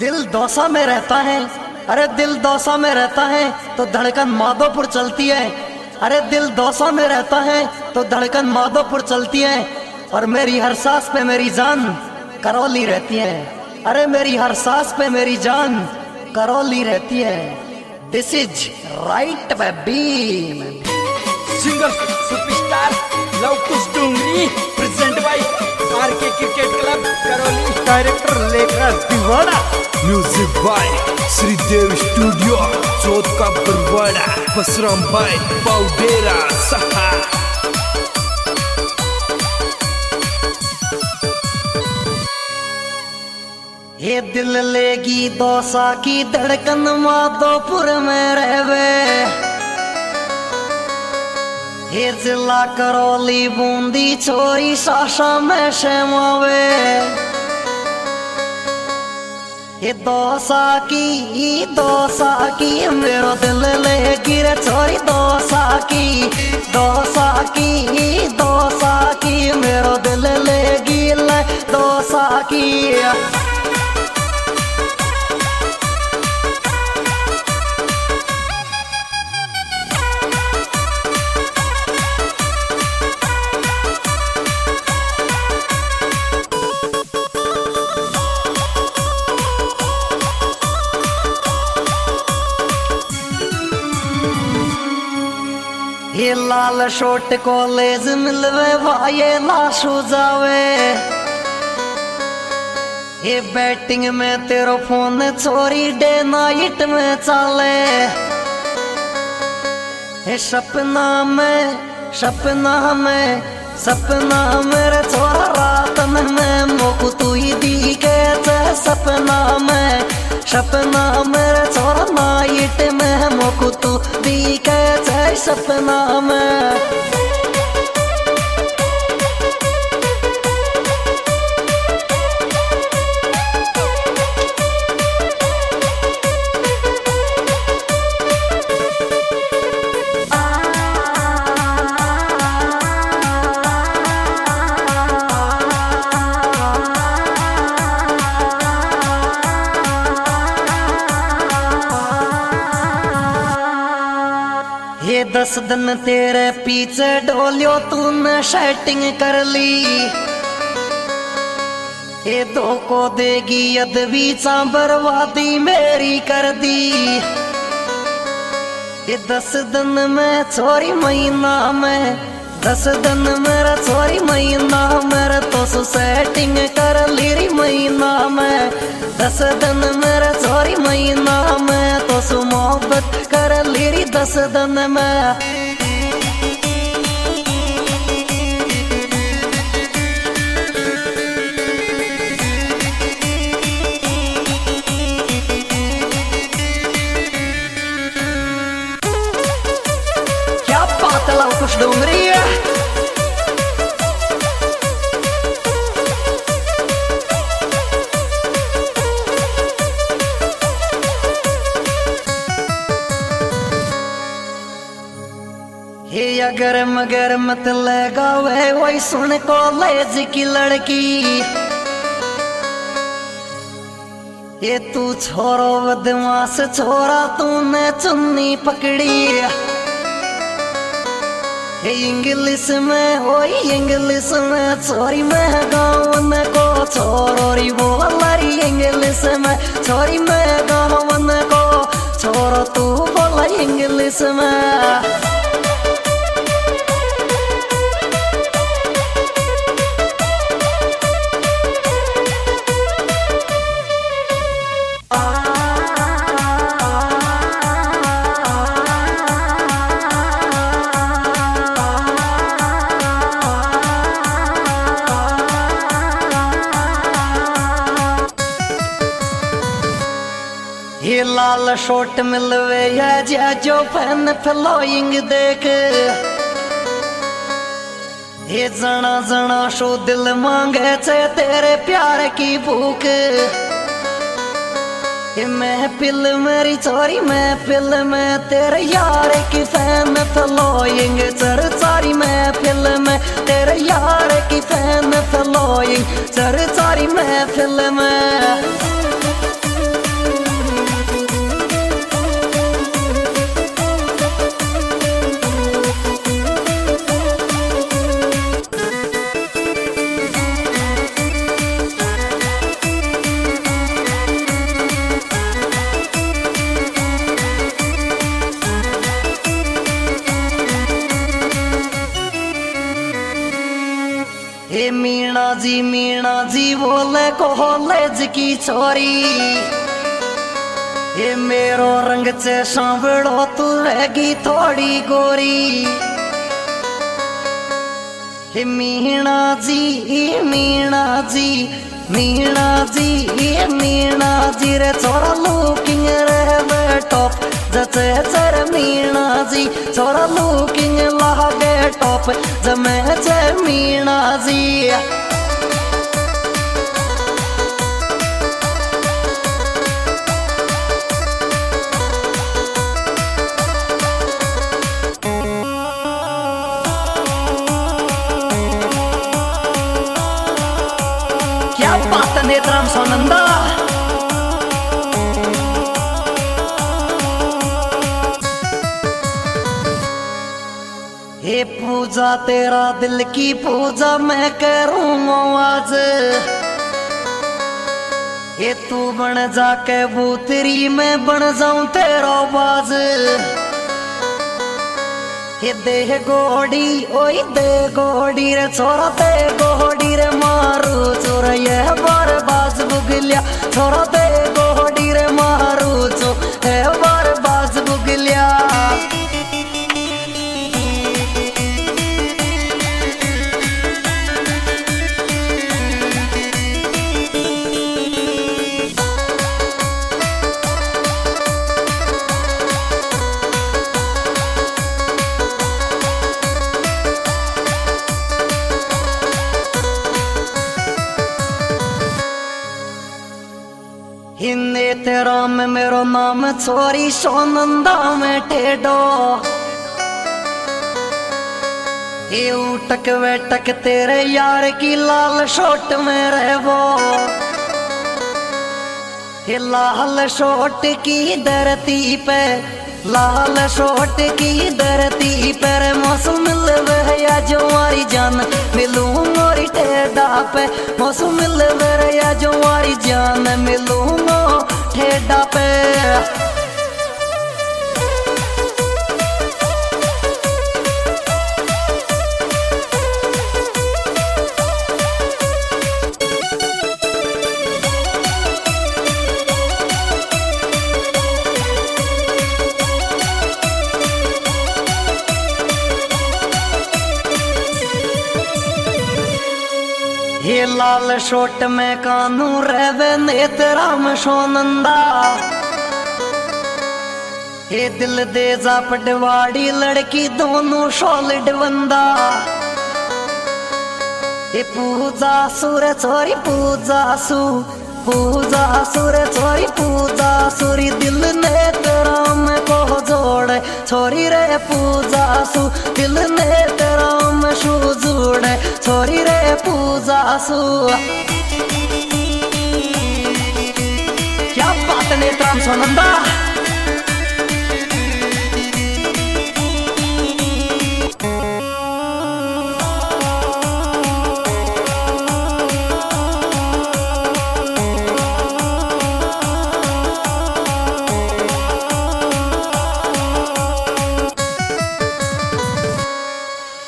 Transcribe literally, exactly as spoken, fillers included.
दिल दौसा में रहता है, अरे दिल दौसा में रहता है तो धड़कन माधोपुर चलती है। अरे दिल दौसा में रहता है तो धड़कन माधोपुर चलती है। और मेरी हर सांस पे मेरी जान करौली रहती है। अरे मेरी हर सांस पे मेरी जान करौली रहती है। This is right baby. Singer superstar Lavkush Dongri present by RK cricket club Karauli. Director Lekhraj Tiwada. Music by Shridev studio Chauth का बरवाड़ा। बसराम भाई पाउडेरा सहा। ये दिल लेगी दौसा की धड़कन माधोपुर में रहवे। ये जिला करौली बूंदी छोरी सासा में शमावे। ये दौसा की दौसा की मेरो दिल लेगी रे छोरी दौसा की दौसा की दौसा की मेरो दिल लेगी ले दौसा की। ये लाल शोट कॉलेज मिलवे भाई लाशू जावे। ये बैटिंग में तेरो फोन छोरी डे नाइट में चाले। ये सपना में सपना में सपना मेरे छोरा रात में मोकू तू ही दी के सपना में सपना मेरे छोरा नाइट में मोकू तू दी के सपना में। ये दस दिन तेरे पीछे डोलियो तूने सेटिंग कर ली। ये दो को देगी यदवी चा बर्बादी मेरी कर दी। ये दस दिन में छोरी महीना में दस दिन मेरा छोरी महीना मेरा तो सु सेटिंग कर ली री महीना में। दस दिन मेरा छोरी महीना में तो सु मोहब्बत कर ली री दस दिन में। क्या बात है लवकुश डोंगरी। हे अगर मगर मत लगावे वही सुन कॉलेज की लड़की। ये तू छोरो बदमाश छोरा तूने चुन्नी पकड़ी। ये इंग्लिश में वही इंग्लिश में छोरी में गाँव में को छोरोरी बोलरी इंग्लिश में छोरी में गाँव में को छोरो तू बोला इंग्लिश में। ये लाल शॉट मिलवे या जा जो फैन फ्लोइंग देख। ये जना जना शो दिल मांगे छे तेरे प्यार की भूख। ये महफिल मेरी छोरी महफिल में तेरे यार की फैन फ्लोइंग चर सारी महफिल में तेरे यार की फैन फ्लोइंग चर सारी महफिल में। कॉलेज की छोरी, ये मेरो रंग से सांवड़ो तू रहेगी थोड़ी गोरी। हे मीणा जी मीणा जी मीणा जी मीणा जी रे छोरा लुकिंग रे टॉप जचे चर मीणा जी छोरा लुकिंग लागे टॉप जमे चे मीणा जी। क्या बात है नेत्राम सोनंदा। हे पूजा तेरा दिल की पूजा मैं करूँगा आज, ये तू बन जाके बूतरी मैं बन जाऊं तेरा बाज। ये दे गोड़ी ओई दे गोड़ी रे छोरा दे गोड़ी रे मारू चोर ये बार बाज बुगलिया छोरा दे गोड़ी रे मारू चो है बार बाज बुगलिया। हिन्ने तेरा में मेरो नाम छोरी सोनंदा में टेडो, ये उटक वेटक तेरे यार की लाल शोट में रहवो। ये लाल शोट की धरती पे लाल शोट की धरती पर मौसम मिलवे या जो मारी जान मिलूं मोरी टेडा पे मौसम मिलवे या जो मारी जान मिलूं ठेडा पे। ये लाल शोट में कानू रहवे नेत्राम सोनंदा, ये दिल दे जा पटवाड़ी लड़की दोनों सॉलिड बंदा। ये पूजा सुर छोरी पूजा सु पूजा सुर छोरी पूजा सुरी दिल नेत्राम को जोड़े छोरी रे पूजा सु दिल नेत्राम शु जोड़े छोरी रे पूजा सु। क्या बात नेत्राम सोनंदा।